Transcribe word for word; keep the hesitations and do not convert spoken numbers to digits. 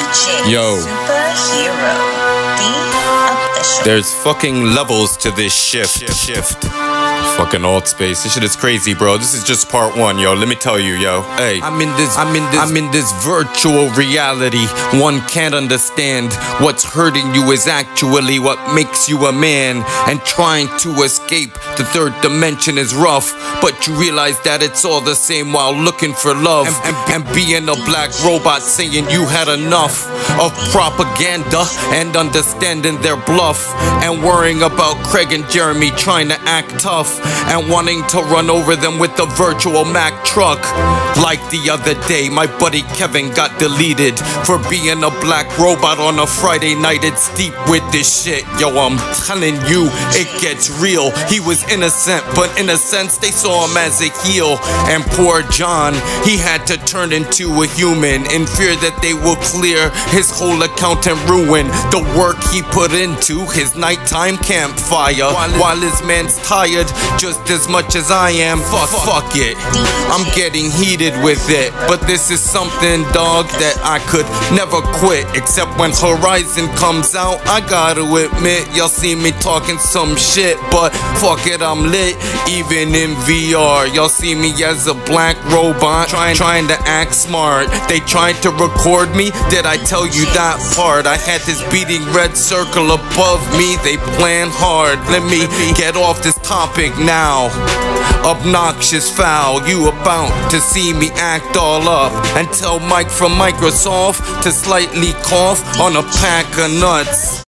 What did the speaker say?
Yo. Superhero. The official. There's fucking levels to this shift. Shift. Fucking alt space. This shit is crazy, bro. This is just part one, yo. Let me tell you, yo. Hey, I'm in this, I'm in this, I'm in this virtual reality. One can't understand. What's hurting you is actually what makes you a man. And trying to escape the third dimension is rough, but you realize that it's all the same while looking for love. And, and, and being a black robot saying you had enough of propaganda and understanding their bluff, and worrying about Craig and Jeremy trying to act tough and wanting to run over them with the virtual Mack truck. Like the other day, my buddy Kevin got deleted for being a black robot on a Friday night. It's deep with this shit, yo. I'm telling you, it gets real. He was innocent, but in a sense they saw him as a heel. And poor John, he had to turn into a human in fear that they will clear his whole account and ruin the work he put into his nighttime campfire. While, while his man's tired just as much as I am. Fuck, fuck it. I'm getting heated with it, but this is something, dog, that I could never quit. Except when Horizon comes out, I gotta admit, y'all see me talking some shit, but fuck it, I'm lit. Even in V R, y'all see me as a black robot trying, trying to act smart. They tried to record me, did I tell you that part? I had this beating red circle above me, they planned hard. Let me get off this topic now. Obnoxious foul, you about to see me act all up, and tell Mike from Microsoft to slightly cough on a pack of nuts.